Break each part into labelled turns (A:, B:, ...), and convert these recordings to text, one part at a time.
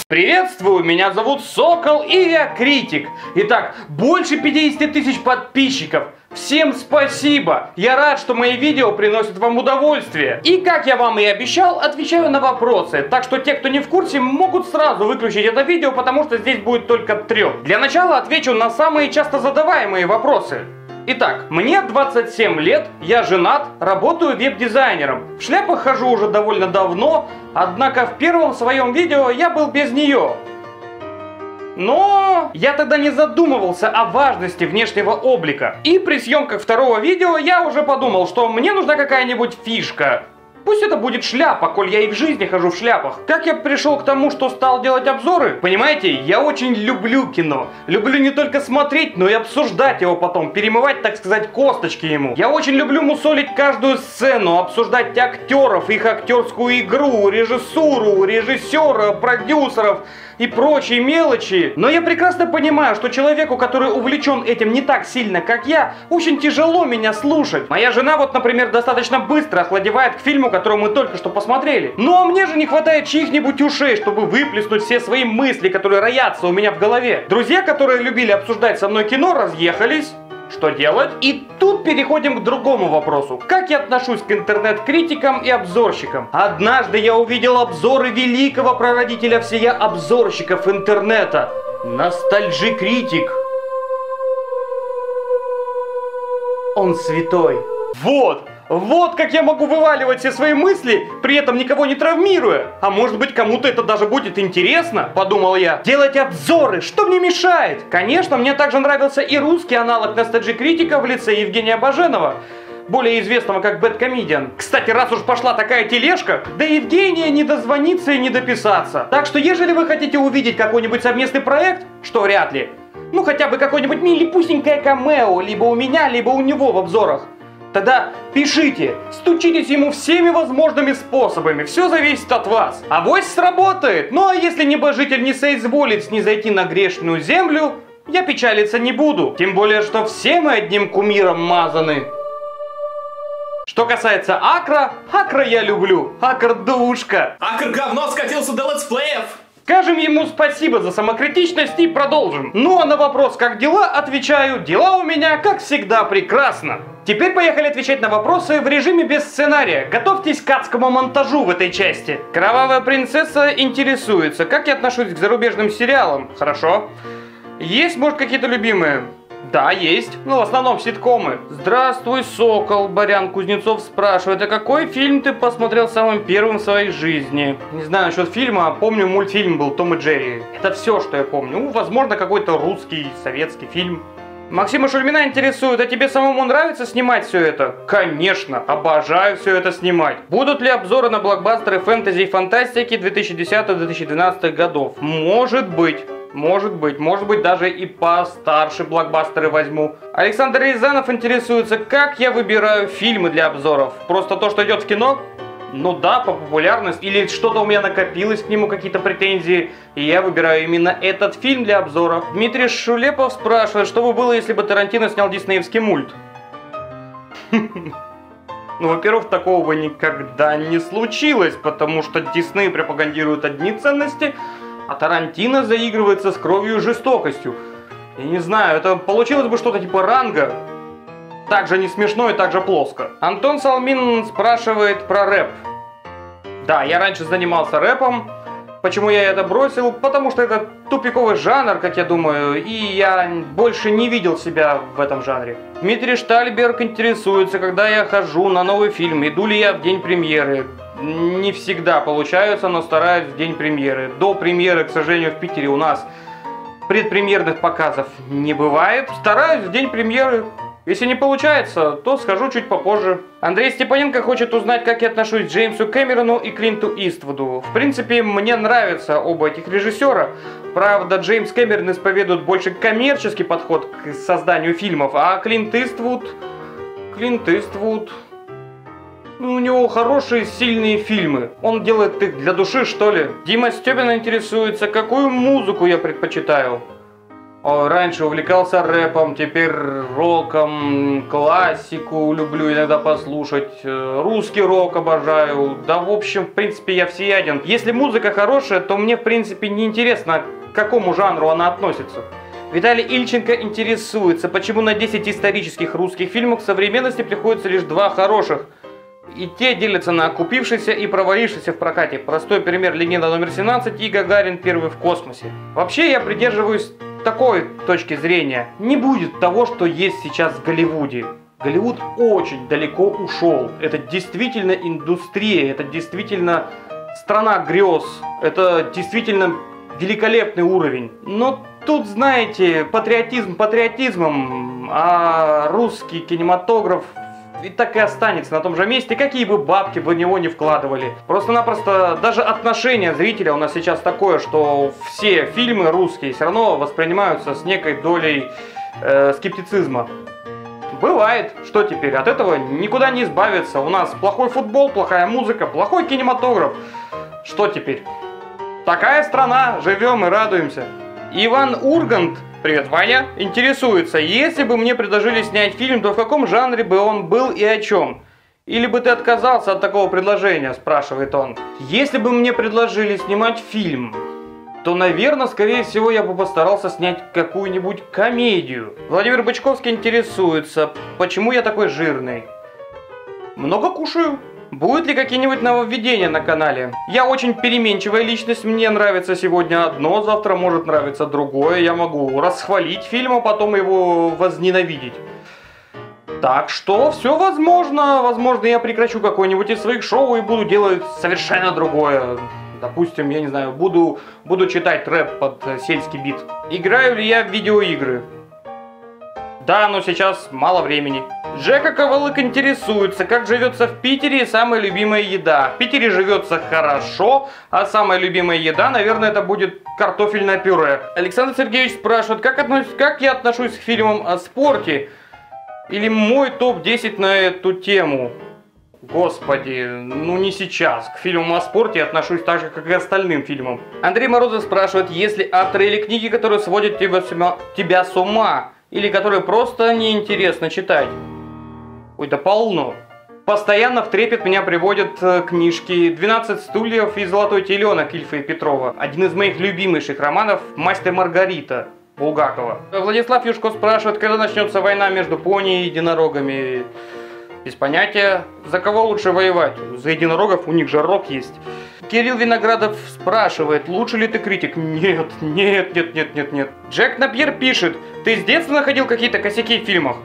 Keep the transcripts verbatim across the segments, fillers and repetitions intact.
A: Приветствую, меня зовут Сокол и я критик. Итак, больше пятидесяти тысяч подписчиков. Всем спасибо! Я рад, что мои видео приносят вам удовольствие. И как я вам и обещал, отвечаю на вопросы. Так что те, кто не в курсе, могут сразу выключить это видео, потому что здесь будет только трёх. Для начала отвечу на самые часто задаваемые вопросы. Итак, мне двадцать семь лет, я женат, работаю веб-дизайнером. В шляпах хожу уже довольно давно, однако в первом своем видео я был без нее. Но я тогда не задумывался о важности внешнего облика. И при съемках второго видео я уже подумал, что мне нужна какая-нибудь фишка. Пусть это будет шляпа, коль я и в жизни хожу в шляпах. Как я пришел к тому, что стал делать обзоры? Понимаете, я очень люблю кино. Люблю не только смотреть, но и обсуждать его потом. Перемывать, так сказать, косточки ему. Я очень люблю мусолить каждую сцену, обсуждать актеров, их актерскую игру, режиссуру, режиссера, продюсеров и прочие мелочи. Но я прекрасно понимаю, что человеку, который увлечен этим не так сильно, как я, очень тяжело меня слушать. Моя жена вот, например, достаточно быстро охладевает к фильму, который мы только что посмотрели. Но мне же не хватает чьих-нибудь ушей, чтобы выплеснуть все свои мысли, которые роятся у меня в голове. Друзья, которые любили обсуждать со мной кино, разъехались. Что делать? И тут переходим к другому вопросу. Как я отношусь к интернет-критикам и обзорщикам? Однажды я увидел обзоры великого прародителя всея обзорщиков интернета. Ностальжи-критик. Он святой. Вот! Вот как я могу вываливать все свои мысли, при этом никого не травмируя. А может быть, кому-то это даже будет интересно, подумал я. Делать обзоры, что мне мешает? Конечно, мне также нравился и русский аналог ностальжи-критика в лице Евгения Баженова, более известного как Бэдкомедиан. Кстати, раз уж пошла такая тележка, до Евгения не дозвониться и не дописаться. Так что, ежели вы хотите увидеть какой-нибудь совместный проект, что вряд ли, ну хотя бы какое-нибудь милипусенькое камео, либо у меня, либо у него в обзорах, тогда пишите, стучитесь ему всеми возможными способами, все зависит от вас. Авось сработает. Ну а если небожитель не соизволит снизойти на грешную землю, я печалиться не буду. Тем более, что все мы одним кумиром мазаны. Что касается Акра, Акра я люблю. Акр душка.
B: Акр говно скатился до летсплеев.
A: Скажем ему спасибо за самокритичность и продолжим. Ну а на вопрос «как дела?» отвечаю: дела у меня, как всегда, прекрасно. Теперь поехали отвечать на вопросы в режиме без сценария. Готовьтесь к адскому монтажу в этой части. Кровавая принцесса интересуется, как я отношусь к зарубежным сериалам. Хорошо. Есть, может, какие-то любимые? Да, есть. Ну, в основном ситкомы. Здравствуй, Сокол. Барян Кузнецов спрашивает, а какой фильм ты посмотрел самым первым в своей жизни? Не знаю насчет фильма, помню, мультфильм был «Том и Джерри». Это все, что я помню. Ну, возможно, какой-то русский, советский фильм. Максима Шульмина интересует, а тебе самому нравится снимать все это? Конечно, обожаю все это снимать. Будут ли обзоры на блокбастеры фэнтези и фантастики две тысячи десятого — две тысячи двенадцатого годов? Может быть. Может быть, может быть, даже и постарше блокбастеры возьму. Александр Рязанов интересуется, как я выбираю фильмы для обзоров. Просто то, что идет в кино? Ну да, по популярности. Или что-то у меня накопилось к нему, какие-то претензии, и я выбираю именно этот фильм для обзора. Дмитрий Шулепов спрашивает, что бы было, если бы Тарантино снял диснеевский мульт? Ну, во-первых, такого бы никогда не случилось, потому что Дисней пропагандирует одни ценности, а Тарантино заигрывается с кровью и жестокостью. Я не знаю, это получилось бы что-то типа Ранга. Также не смешно и также плоско. Антон Салмин спрашивает про рэп. Да, я раньше занимался рэпом. Почему я это бросил? Потому что это тупиковый жанр, как я думаю, и я больше не видел себя в этом жанре. Дмитрий Штальберг интересуется, когда я хожу на новый фильм, иду ли я в день премьеры. Не всегда получается, но стараюсь в день премьеры. До премьеры, к сожалению, в Питере у нас предпремьерных показов не бывает. Стараюсь в день премьеры. Если не получается, то схожу чуть попозже. Андрей Степаненко хочет узнать, как я отношусь к Джеймсу Кэмерону и Клинту Иствуду. В принципе, мне нравятся оба этих режиссера. Правда, Джеймс Кэмерон исповедует больше коммерческий подход к созданию фильмов, а Клинт Иствуд... Клинт Иствуд... У него хорошие, сильные фильмы. Он делает их для души, что ли. Дима Степин интересуется, какую музыку я предпочитаю. Раньше увлекался рэпом, теперь роком, классику люблю иногда послушать, русский рок обожаю. Да, в общем, в принципе, я всеяден. Если музыка хорошая, то мне, в принципе, не интересно, к какому жанру она относится. Виталий Ильченко интересуется, почему на десять исторических русских фильмов в современности приходится лишь два хороших. И те делятся на окупившиеся и провалившиеся в прокате. Простой пример — «Легенда номер семнадцать» и «Гагарин первый в космосе». Вообще, я придерживаюсь такой точки зрения. Не будет того, что есть сейчас в Голливуде. Голливуд очень далеко ушел. Это действительно индустрия, это действительно страна грез, это действительно великолепный уровень. Но тут, знаете, патриотизм патриотизмом, а русский кинематограф и так и останется на том же месте, какие бы бабки в него не вкладывали. Просто-напросто даже отношение зрителя у нас сейчас такое, что все фильмы русские все равно воспринимаются с некой долей э, скептицизма. Бывает, что теперь, от этого никуда не избавиться. У нас плохой футбол, плохая музыка, плохой кинематограф. Что теперь? Такая страна, живем и радуемся. Иван Ургант, привет, Ваня, интересуется, если бы мне предложили снять фильм, то в каком жанре бы он был и о чем? Или бы ты отказался от такого предложения, спрашивает он. Если бы мне предложили снимать фильм, то, наверное, скорее всего, я бы постарался снять какую-нибудь комедию. Владимир Бычковский интересуется, почему я такой жирный? Много кушаю. Будут ли какие-нибудь нововведения на канале? Я очень переменчивая личность, мне нравится сегодня одно, завтра может нравиться другое. Я могу расхвалить фильм, а потом его возненавидеть. Так что все возможно. Возможно, я прекращу какое-нибудь из своих шоу и буду делать совершенно другое. Допустим, я не знаю, буду, буду читать рэп под сельский бит. Играю ли я в видеоигры? Да, но сейчас мало времени. Жека Ковалык интересуется, как живется в Питере и самая любимая еда. В Питере живется хорошо, а самая любимая еда, наверное, это будет картофельное пюре. Александр Сергеевич спрашивает, как, относ... как я отношусь к фильмам о спорте? Или мой топ десять на эту тему? Господи, ну не сейчас. К фильмам о спорте я отношусь так же, как и к остальным фильмам. Андрей Морозов спрашивает, есть ли авторы или книги, которые сводят тебя, тебя с ума? Или которые просто неинтересно читать? Ой, да полно. Постоянно в трепет меня приводят э, книжки «двенадцать стульев» и «Золотой теленок» Ильфа и Петрова. Один из моих любимейших романов «Мастер Маргарита» Булгакова. Владислав Юшко спрашивает, когда начнется война между пони и единорогами. Без понятия. За кого лучше воевать? За единорогов, у них же рог есть. Кирилл Виноградов спрашивает, лучше ли ты критик? Нет, нет, нет, нет, нет, нет. Джек Напьер пишет, ты с детства находил какие-то косяки в фильмах?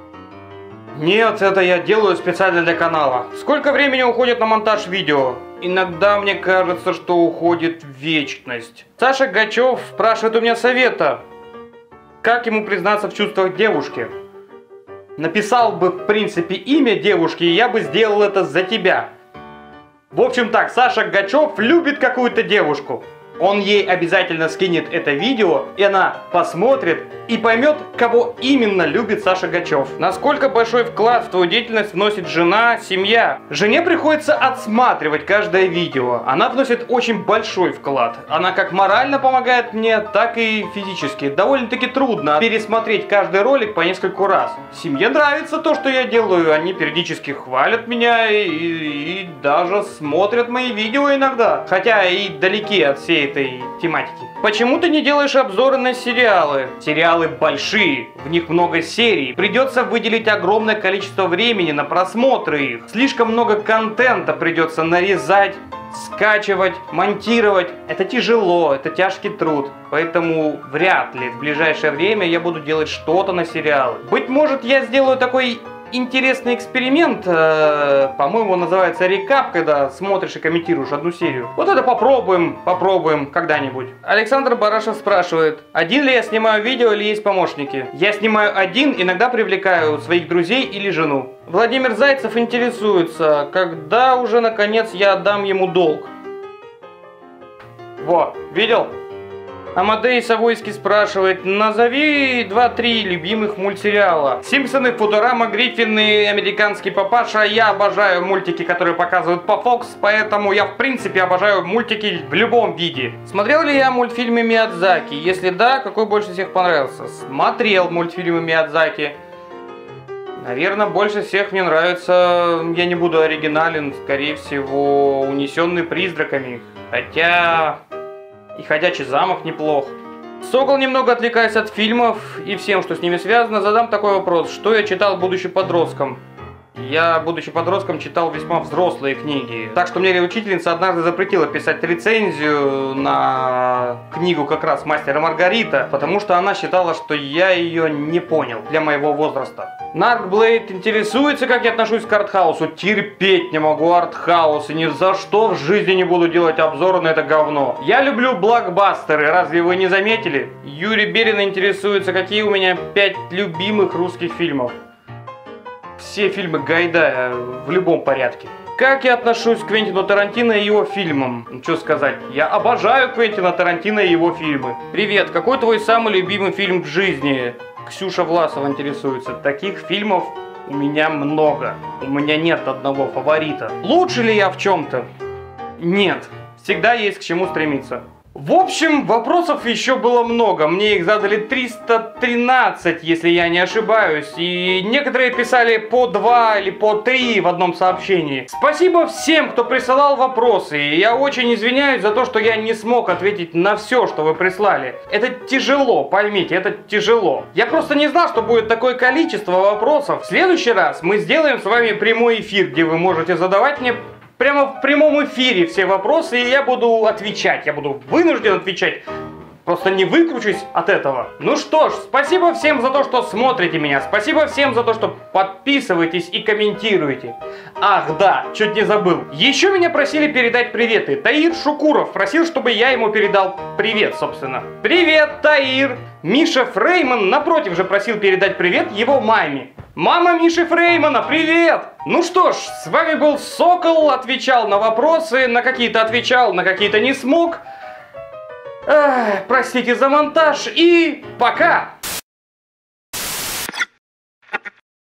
A: Нет, это я делаю специально для канала. Сколько времени уходит на монтаж видео? Иногда мне кажется, что уходит вечность. Саша Гачев спрашивает у меня совета. Как ему признаться в чувствах девушки? Написал бы, в принципе, имя девушки, и я бы сделал это за тебя. В общем так, Саша Гачев любит какую-то девушку. Он ей обязательно скинет это видео, и она посмотрит и поймет, кого именно любит Саша Гачев. Насколько большой вклад в твою деятельность вносит жена, семья? Жене приходится отсматривать каждое видео. Она вносит очень большой вклад. Она как морально помогает мне, так и физически. Довольно-таки трудно пересмотреть каждый ролик по нескольку раз. Семье нравится то, что я делаю. Они периодически хвалят меня и, и, и даже смотрят мои видео иногда. Хотя и далеки от всей этой тематики. Почему ты не делаешь обзоры на сериалы? Сериалы большие, в них много серий. Придется выделить огромное количество времени на просмотры их. Слишком много контента придется нарезать, скачивать, монтировать. Это тяжело, это тяжкий труд. Поэтому вряд ли в ближайшее время я буду делать что-то на сериалы. Быть может, я сделаю такой интересный эксперимент, э, по-моему, называется рекап, когда смотришь и комментируешь одну серию. Вот это попробуем, попробуем когда-нибудь. Александр Барашев спрашивает, один ли я снимаю видео или есть помощники? Я снимаю один, иногда привлекаю своих друзей или жену. Владимир Зайцев интересуется, когда уже наконец я отдам ему долг. Во, видел? Амадей Савойский спрашивает, назови два-три любимых мультсериала. Симпсоны, Футурама, Гриффины, Американский папаша. Я обожаю мультики, которые показывают по Fox, поэтому я в принципе обожаю мультики в любом виде. Смотрел ли я мультфильмы Миядзаки? Если да, какой больше всех понравился? Смотрел мультфильмы Миядзаки. Наверное, больше всех мне нравится, я не буду оригинален, скорее всего, «Унесенный призраками». Хотя... И «Ходячий замок» неплох. Сокол, немного отвлекаясь от фильмов и всем, что с ними связано, задам такой вопрос. Что я читал, будучи подростком? Я, будучи подростком, читал весьма взрослые книги. Так что мне учительница однажды запретила писать рецензию на книгу как раз «Мастер и Маргарита», потому что она считала, что я ее не понял для моего возраста. Наркблейд интересуется, как я отношусь к артхаусу. Терпеть не могу артхаус, и ни за что в жизни не буду делать обзоры на это говно. Я люблю блокбастеры, разве вы не заметили? Юрий Берин интересуется, какие у меня пять любимых русских фильмов. Все фильмы Гайдая в любом порядке. Как я отношусь к Квентину Тарантино и его фильмам? Ну, что сказать, я обожаю Квентина Тарантино и его фильмы. Привет, какой твой самый любимый фильм в жизни? Ксюша Власова интересуется. Таких фильмов у меня много. У меня нет одного фаворита. Лучше ли я в чем-то? Нет. Всегда есть к чему стремиться. В общем, вопросов еще было много. Мне их задали триста тринадцать, если я не ошибаюсь. И некоторые писали по два или по три в одном сообщении. Спасибо всем, кто присылал вопросы. И я очень извиняюсь за то, что я не смог ответить на все, что вы прислали. Это тяжело, поймите, это тяжело. Я просто не знал, что будет такое количество вопросов. В следующий раз мы сделаем с вами прямой эфир, где вы можете задавать мне прямо в прямом эфире все вопросы, и я буду отвечать. Я буду вынужден отвечать. Просто не выкручусь от этого. Ну что ж, спасибо всем за то, что смотрите меня. Спасибо всем за то, что подписываетесь и комментируете. Ах да, чуть не забыл. Еще меня просили передать приветы. Таир Шукуров просил, чтобы я ему передал привет, собственно. Привет, Таир! Миша Фрейман, напротив же, просил передать привет его маме. Мама Миши Фреймана, привет! Ну что ж, с вами был Сокол, отвечал на вопросы, на какие-то отвечал, на какие-то не смог. Эх, простите за монтаж и пока!